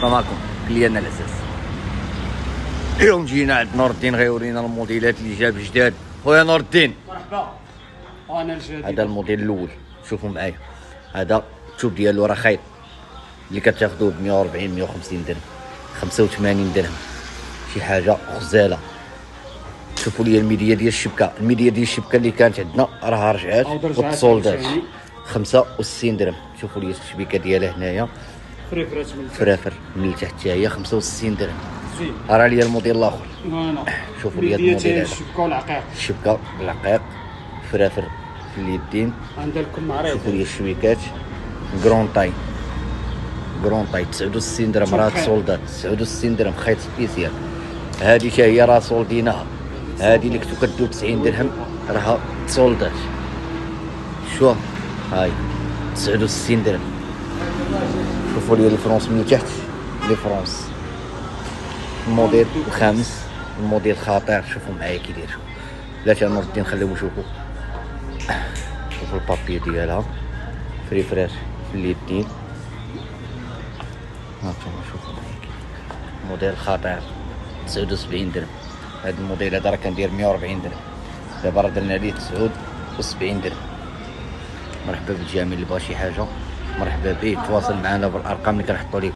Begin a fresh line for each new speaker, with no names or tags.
معكم كليانا الاساس. اليوم جينا عند نور الدين غيورينا الموديلات اللي جاب جداد. خويا نور الدين
مرحبا. انا الجديد.
هذا الموديل الاول، شوفوا معايا. هذا التوب ديالو راه خايط، اللي كتاخذوه ب 140 150 درهم 85 درهم، شي حاجه غزاله. شوفوا لي الميديا ديال الشبكه، الميديا ديال الشبكه اللي كانت عندنا راها رجعات وتصولدات 65 درهم. شوفوا لي الشبكه ديالها هنايا فرافر من التحت حتى هي 65 درهم. راه لي الموديل الاخر. شوفوا لي هذا الموديل،
الشبكه والعقاق،
الشبكه بالعقاق فرافر في اليدين.
عندكم معرض.
شوفوا لي الشبكات كرون طاي 69 درهم، راه تصولدات 69 درهم، خيط سبيسيال. هذه حتى هي راه صولديناها، هذه اللي كنتو كدوب 90 درهم راها تصولدات. شوف هاي 69 درهم. شوفوا لي الفرونس من تحت، لي فرونس الموديل الخامس، الموديل خطير. شوفوا معايا كي داير، بلاتي نور الدين خليو يشوفوا. شوفوا البابي ديالها فري فريش في اليدين. هانتوما شوفوا معايا كي موديل خطير 79 درهم. هذا الموديل هذا راه كندير 140 درهم، دابا راه درنا ليه 79 درهم. مرحبا بالجميع اللي بغى شي حاجه، مرحبا به، تواصل معنا بالارقام اللي كنحطوا لكم.